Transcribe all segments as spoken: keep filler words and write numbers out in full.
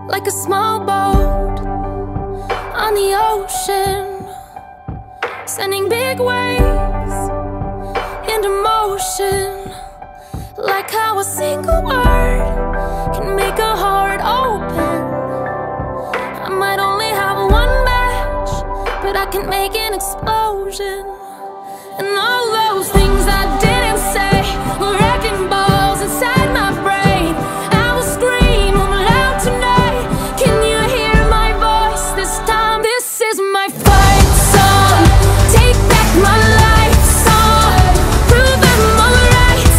like a small boat on the ocean, sending big waves into motion. Like how a single word can make a heart open. I might only have one match, but I can make an explosion. And all those things I didn't say were wrecking balls inside my brain. I will scream loud tonight. Can you hear my voice this time? This is my fight song. Take back my life song. Prove I'm alright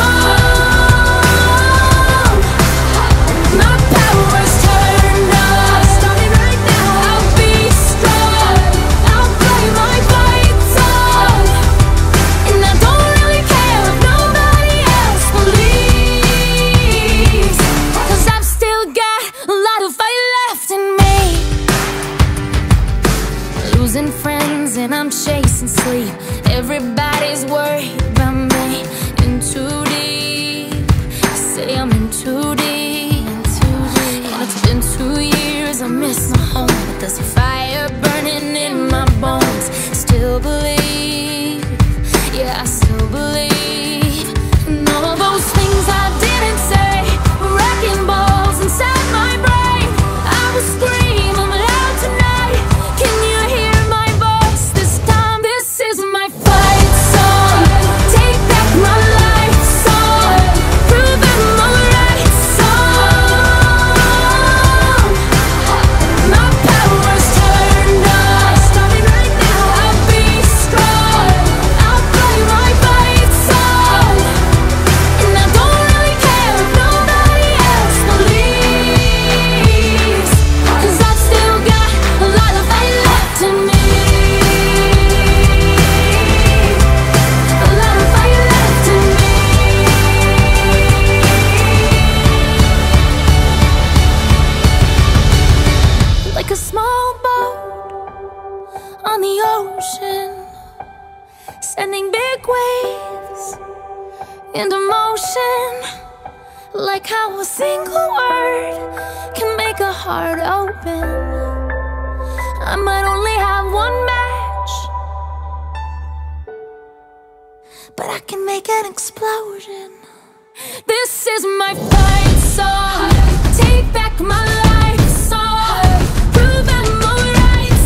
song. My power's turned on. Starting right now. I'll be strong. I'll play my fight song. And I don't really care if nobody else believes, 'cause I've still got a lot of fight left in me. Losing friends and I'm chasing sleep. Everybody's worried about me. In too deep. Say I'm in too deep. And it's been two years, I miss my home, but there's a fire burning in my bones. Still believe, yeah, I still believe. And all those things I didn't say were wrecking balls inside my brain. I will scream loud tonight. Can you hear my voice this time? This is my fight song. Take back my life song. Prove I'm alright song. My power's turned on. Starting right now. I'll be strong. I'll play my fight song. And I don't really care if nobody else believes, 'cause I've still got a lot of fight left in me. A lot of fight left in me. Like a small boat on the ocean, sending big waves into motion. Like how a single word can make a heart open. I might only have one match, but I can make an explosion. This is my fight song. Take back my life song. Prove I'm alright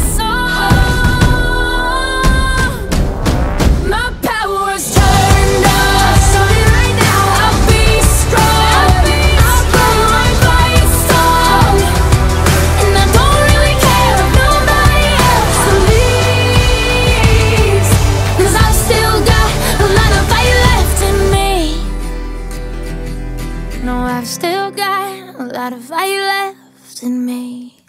song. My power's turned on. Starting right now. I'll be strong. I'll play my fight song. And I don't really care if nobody else believes, 'cause I've still got a lot of fight left in me. No, I've still got a lot of fight left in me.